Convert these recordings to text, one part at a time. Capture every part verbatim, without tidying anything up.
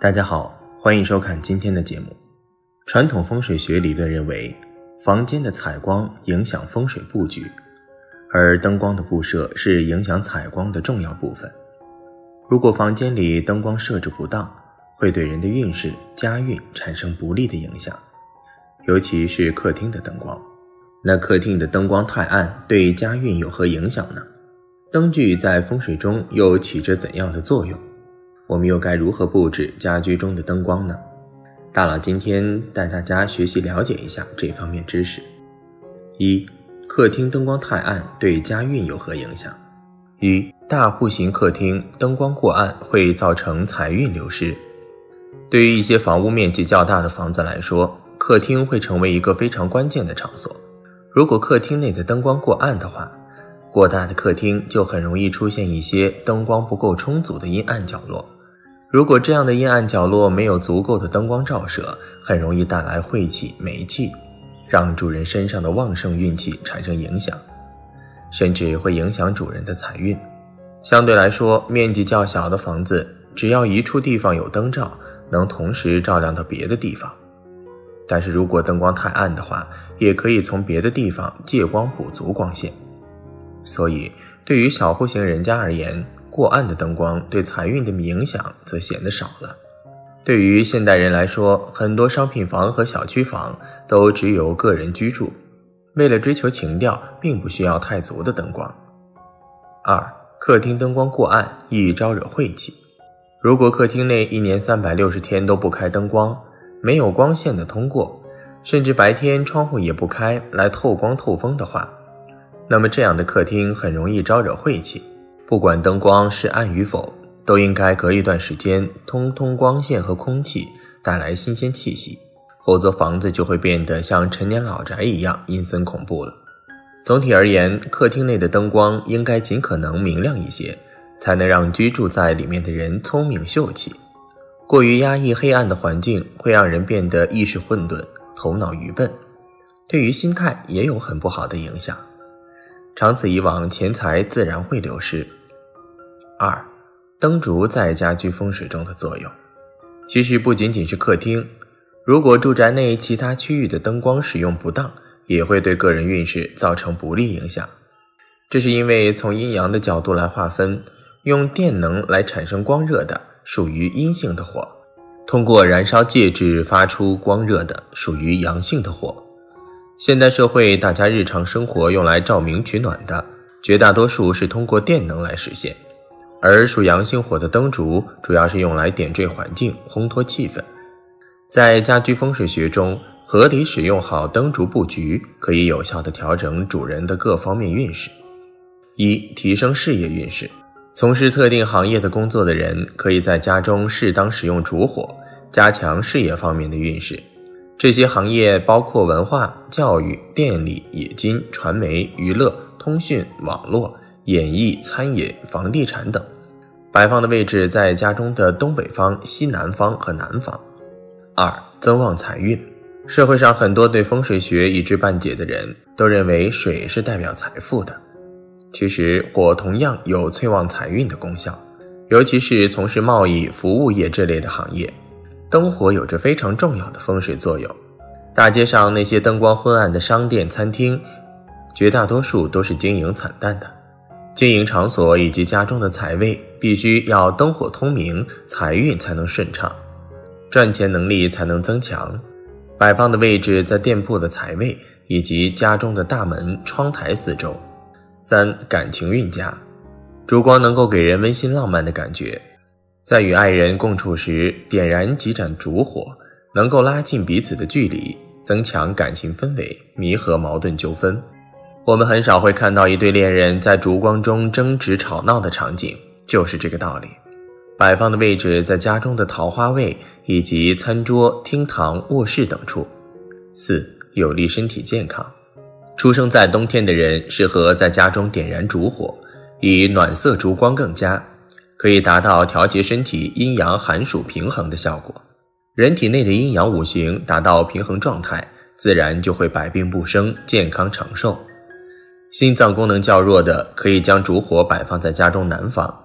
大家好，欢迎收看今天的节目。传统风水学理论认为，房间的采光影响风水布局，而灯光的布设是影响采光的重要部分。如果房间里灯光设置不当，会对人的运势、家运产生不利的影响，尤其是客厅的灯光。那客厅的灯光太暗，对家运有何影响呢？灯具在风水中又起着怎样的作用？我们又该如何布置家居中的灯光呢？大佬今天带大家学习了解一下这方面知识。一、客厅灯光太暗对家运有何影响？一、大户型客厅灯光过暗会造成财运流失。对于一些房屋面积较大的房子来说，客厅会成为一个非常关键的场所。如果客厅内的灯光过暗的话，过大的客厅就很容易出现一些灯光不够充足的阴暗角落。如果这样的阴暗角落没有足够的灯光照射，很容易带来晦气、霉气，让主人身上的旺盛运气产生影响，甚至会影响主人的财运。相对来说，面积较小的房子，只要一处地方有灯照，能同时照亮到别的地方。但是如果灯光太暗的话，也可以从别的地方借光补足光线。所以对于小户型人家而言，过暗的灯光对财运的影响则显得少了。对于现代人来说，很多商品房和小区房都只有个人居住，为了追求情调，并不需要太足的灯光。二、客厅灯光过暗易招惹晦气。如果客厅内一年三百六十天都不开灯光，没有光线的通过，甚至白天窗户也不开来透光透风的话，那么这样的客厅很容易招惹晦气。不管灯光是暗与否，都应该隔一段时间通通光线和空气，带来新鲜气息，否则房子就会变得像陈年老宅一样阴森恐怖了。总体而言，客厅内的灯光应该尽可能明亮一些，才能让居住在里面的人聪明秀气。过于压抑黑暗的环境会让人变得意识混沌，头脑愚笨，对于心态也有很不好的影响。长此以往，钱财自然会流失。二、灯烛在家居风水中的作用。其实不仅仅是客厅，如果住宅内其他区域的灯光使用不当，也会对个人运势造成不利影响。这是因为从阴阳的角度来划分，用电能来产生光热的属于阴性的火，通过燃烧介质发出光热的属于阳性的火。现代社会大家日常生活用来照明取暖的，绝大多数是通过电能来实现，而属阳性火的灯烛主要是用来点缀环境，烘托气氛。在家居风水学中，合理使用好灯烛布局，可以有效地调整主人的各方面运势。一、提升事业运势。从事特定行业的工作的人，可以在家中适当使用烛火，加强事业方面的运势。这些行业包括文化、教育、电力、冶金、传媒、娱乐、通讯、网络、演艺、餐饮、房地产等。摆放的位置在家中的东北方、西南方和南方。二、增旺财运。社会上很多对风水学一知半解的人都认为水是代表财富的，其实火同样有催旺财运的功效，尤其是从事贸易、服务业这类的行业，灯火有着非常重要的风水作用。大街上那些灯光昏暗的商店、餐厅，绝大多数都是经营惨淡的。经营场所以及家中的财位必须要灯火通明，财运才能顺畅，赚钱能力才能增强。摆放的位置在店铺的财位以及家中的大门、窗台四周。三、感情运佳。烛光能够给人温馨浪漫的感觉，在与爱人共处时点燃几盏烛火，能够拉近彼此的距离，增强感情氛围，弥合矛盾纠纷。我们很少会看到一对恋人在烛光中争执吵闹的场景，就是这个道理。摆放的位置在家中的桃花位以及餐桌、厅堂、卧室等处。四、有利身体健康。出生在冬天的人适合在家中点燃烛火，以暖色烛光更佳，可以达到调节身体阴阳寒暑平衡的效果。人体内的阴阳五行达到平衡状态，自然就会百病不生，健康长寿。心脏功能较弱的，可以将烛火摆放在家中南方，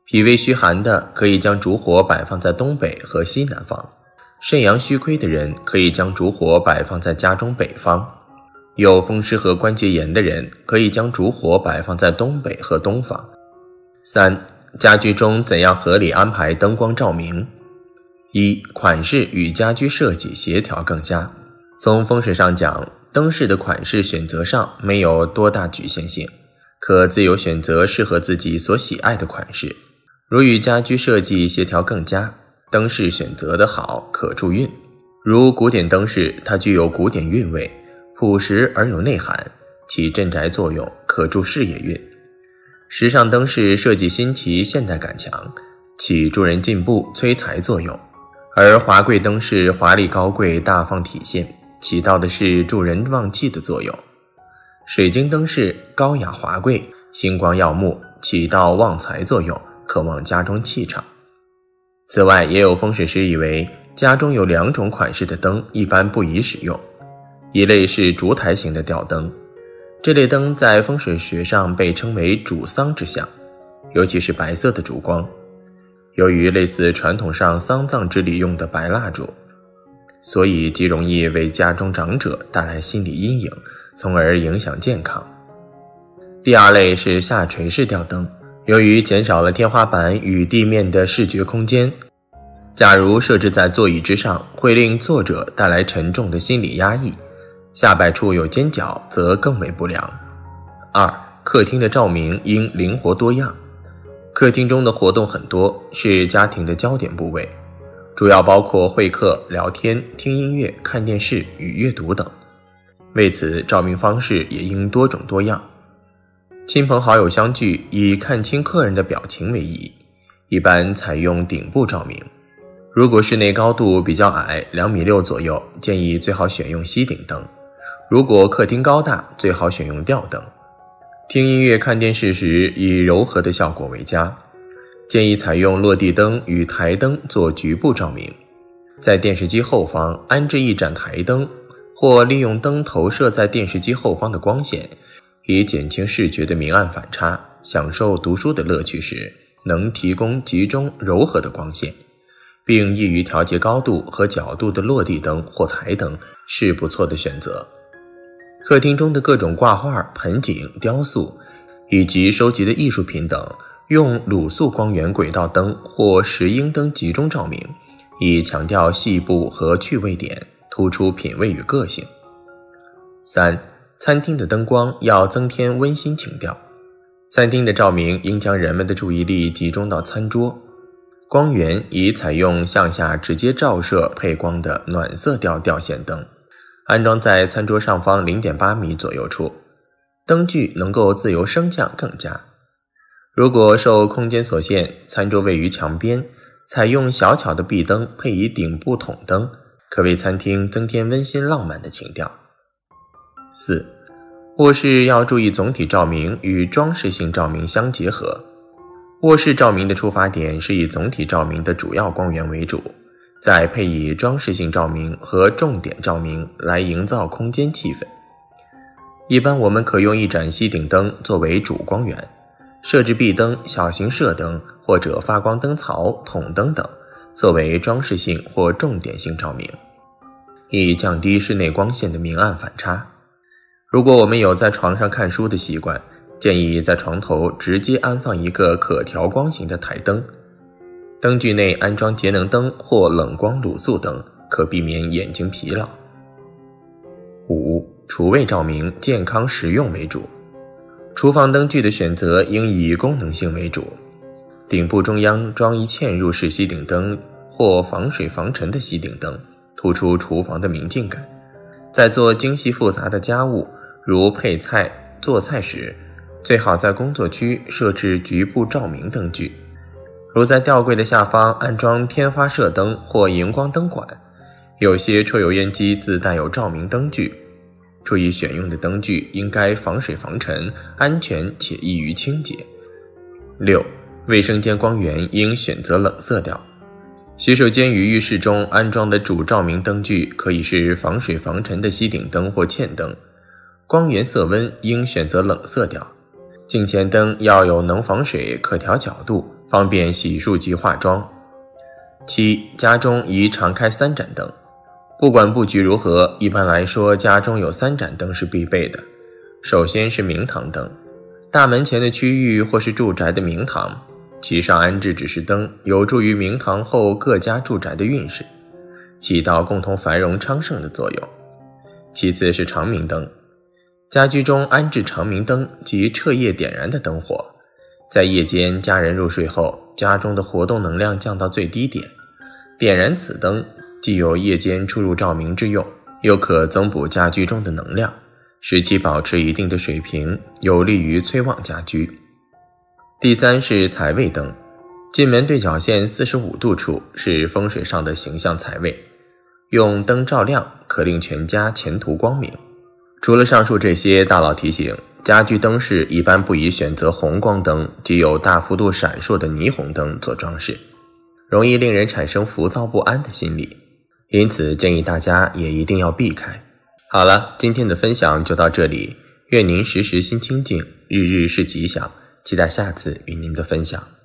脾胃虚寒的可以将烛火摆放在东北和西南方，肾阳虚亏的人可以将烛火摆放在家中北方，有风湿和关节炎的人可以将烛火摆放在东北和东方。三、家居中怎样合理安排灯光照明？一、款式与家居设计协调更佳。从风水上讲，灯饰的款式选择上没有多大局限性，可自由选择适合自己所喜爱的款式。如与家居设计协调更佳，灯饰选择的好，可助运。如古典灯饰，它具有古典韵味，朴实而有内涵，起镇宅作用，可助事业运。时尚灯饰设计新奇，现代感强，起助人进步、催财作用。而华贵灯饰华丽高贵、大方体现，起到的是助人旺气的作用。水晶灯饰高雅华贵，星光耀目，起到旺财作用，可旺家中气场。此外，也有风水师以为家中有两种款式的灯一般不宜使用，一类是烛台型的吊灯，这类灯在风水学上被称为主丧之象，尤其是白色的烛光。由于类似传统上丧葬之礼用的白蜡烛，所以极容易为家中长者带来心理阴影，从而影响健康。第二类是下垂式吊灯，由于减少了天花板与地面的视觉空间，假如设置在座椅之上，会令作者带来沉重的心理压抑，下摆处有尖角则更为不良。二、客厅的照明应灵活多样。客厅中的活动很多，是家庭的焦点部位，主要包括会客、聊天、听音乐、看电视与阅读等。为此，照明方式也应多种多样。亲朋好友相聚，以看清客人的表情为宜，一般采用顶部照明。如果室内高度比较矮，两米六左右，建议最好选用吸顶灯。如果客厅高大，最好选用吊灯。听音乐看电视时，以柔和的效果为佳，建议采用落地灯与台灯做局部照明。在电视机后方安置一盏台灯，或利用灯投射在电视机后方的光线，以减轻视觉的明暗反差，享受读书的乐趣时，能提供集中柔和的光线，并易于调节高度和角度的落地灯或台灯是不错的选择。客厅中的各种挂画、盆景、雕塑以及收集的艺术品等，用卤素光源轨道灯或石英灯集中照明，以强调细部和趣味点，突出品味与个性。三、餐厅的灯光要增添温馨情调。餐厅的照明应将人们的注意力集中到餐桌，光源宜采用向下直接照射配光的暖色调吊线灯，安装在餐桌上方 零点八米左右处，灯具能够自由升降更佳。如果受空间所限，餐桌位于墙边，采用小巧的壁灯配以顶部筒灯，可为餐厅增添温馨浪漫的情调。四、卧室要注意总体照明与装饰性照明相结合。卧室照明的出发点是以总体照明的主要光源为主，再配以装饰性照明和重点照明来营造空间气氛。一般我们可用一盏吸顶灯作为主光源，设置壁灯、小型射灯或者发光灯槽、筒灯等作为装饰性或重点性照明，以降低室内光线的明暗反差。如果我们有在床上看书的习惯，建议在床头直接安放一个可调光型的台灯，灯具内安装节能灯或冷光卤素灯，可避免眼睛疲劳。五、厨卫照明健康实用为主。厨房灯具的选择应以功能性为主，顶部中央装一嵌入式吸顶灯或防水防尘的吸顶灯，突出厨房的明净感。在做精细复杂的家务，如配菜、做菜时，最好在工作区设置局部照明灯具，如在吊柜的下方安装天花射灯或荧光灯管。有些抽油烟机自带有照明灯具，注意选用的灯具应该防水防尘，安全且易于清洁。六、卫生间光源应选择冷色调。洗手间与浴室中安装的主照明灯具可以是防水防尘的吸顶灯或嵌灯，光源色温应选择冷色调。镜前灯要有能防水、可调角度、 方便洗漱及化妆。七、家中宜常开三盏灯。不管布局如何，一般来说，家中有三盏灯是必备的。首先是明堂灯，大门前的区域或是住宅的明堂，其上安置指示灯，有助于明堂后各家住宅的运势，起到共同繁荣昌盛的作用。其次是长明灯，家居中安置长明灯及彻夜点燃的灯火，在夜间家人入睡后，家中的活动能量降到最低点，点燃此灯，既有夜间出入照明之用，又可增补家居中的能量，使其保持一定的水平，有利于催旺家居。第三是财位灯，进门对角线四十五度处是风水上的形象财位，用灯照亮可令全家前途光明。除了上述这些，大佬提醒，家居灯饰一般不宜选择红光灯，即有大幅度闪烁的霓虹灯做装饰，容易令人产生浮躁不安的心理，因此建议大家也一定要避开。好了，今天的分享就到这里，愿您时时心清静，日日是吉祥，期待下次与您的分享。